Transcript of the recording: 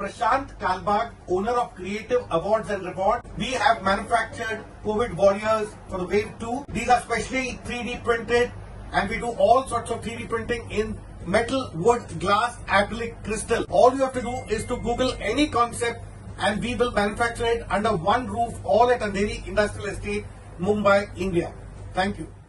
Prashant Kalbag, owner of Creative Awards and Rewards. We have manufactured COVID Warriors for the Wave 2. These are specially 3D printed, and we do all sorts of 3D printing in metal, wood, glass, acrylic, crystal. All you have to do is to Google any concept and we will manufacture it under one roof, all at Andheri Industrial Estate, Mumbai, India. Thank you.